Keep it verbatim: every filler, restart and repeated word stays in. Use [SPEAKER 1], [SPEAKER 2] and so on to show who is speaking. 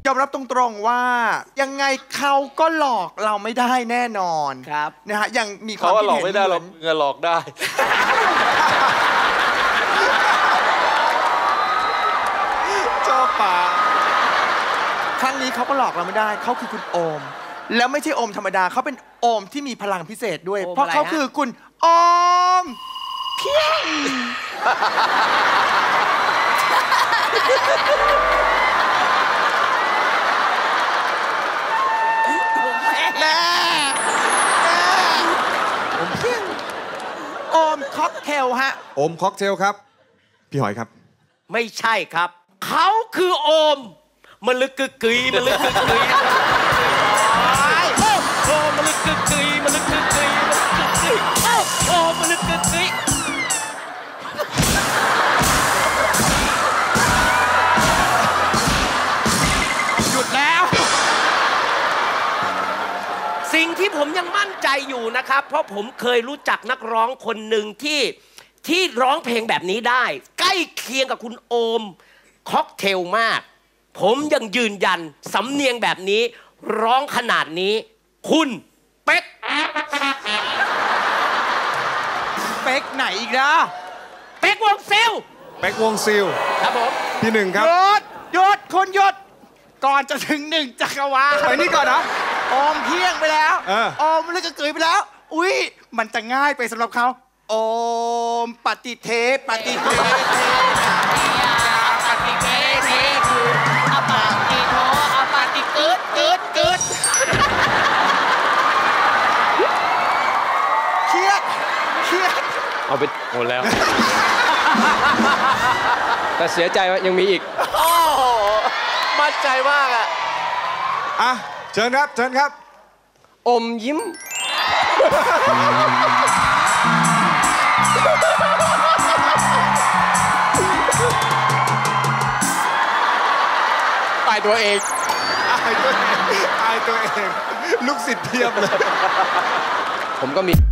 [SPEAKER 1] ยอมรับตรงๆว่ายังไงเขาก็หลอกเราไม่ได้แน่นอนครับนะฮะยังมีความคิดเห็น
[SPEAKER 2] หลอกไม่ได้หรอกเงินหลอกได้
[SPEAKER 1] ชอบป่าครั้งนี้เขาก็หลอกเราไม่ได้เขาคือคุณโอมแล้วไม่ใช่โอมธรรมดาเขาเป็นโอมที่มีพลังพิเศษด้วยเพราะเขาคือคุณโอมเพียงแม่แม่ผมเพียงโอมค็อกเทลฮะ
[SPEAKER 3] โอมค็อกเทลครับพี่หอยครับ
[SPEAKER 4] ไม่ใช่ครับเขาคือโอมมันลึกกึกกึยมันลึกกึกกึยโอ้มันลึกกึกกึยมันลึกกึกกึยมันลึกกึกกึยโอ้มันลึกกึกกึยหยุดแล้วสิ่งที่ผมยังมั่นใจอยู่นะครับเพราะผมเคยรู้จักนักร้องคนหนึ่งที่ที่ร้องเพลงแบบนี้ได้ใกล้เคียงกับคุณโอมค็อกเทลมากผมยังยืนยันสำเนียงแบบนี้ร้องขนาดนี้คุณเป๊ก
[SPEAKER 1] เป๊กไหนอีกนะ
[SPEAKER 4] เป๊กวงซิล
[SPEAKER 3] เป๊กวงซิล
[SPEAKER 4] ครับผม
[SPEAKER 3] พี่หนึ่งครับ
[SPEAKER 1] หยุดหยุดคนหยุดก่อนจะถึงหนึ่งจักรวาล
[SPEAKER 3] ไปนี่ก่อนนะ
[SPEAKER 1] โอมเพียงไปแล้วโอมมันเลยกระเกยไปแล้วอุ้ยมันจะง่ายไปสำหรับเขาโอมปฏิเทปฏิเท
[SPEAKER 4] ปฏิเทเทคืออปฏิโทอปฏิกึดกึดกึด
[SPEAKER 1] เครียดเครียด
[SPEAKER 2] เอาไปหมดแล้วแต่เสียใจว่ายังมีอีก
[SPEAKER 4] โอ้มั่นใจมากอ่ะ
[SPEAKER 3] อ่ะเชิญครับเชิญครับ
[SPEAKER 2] อมยิ้มตายตัวเอง
[SPEAKER 3] อายตัวเองอายตัวเองลูกศิษย์เทียบเลย
[SPEAKER 2] ผมก็มี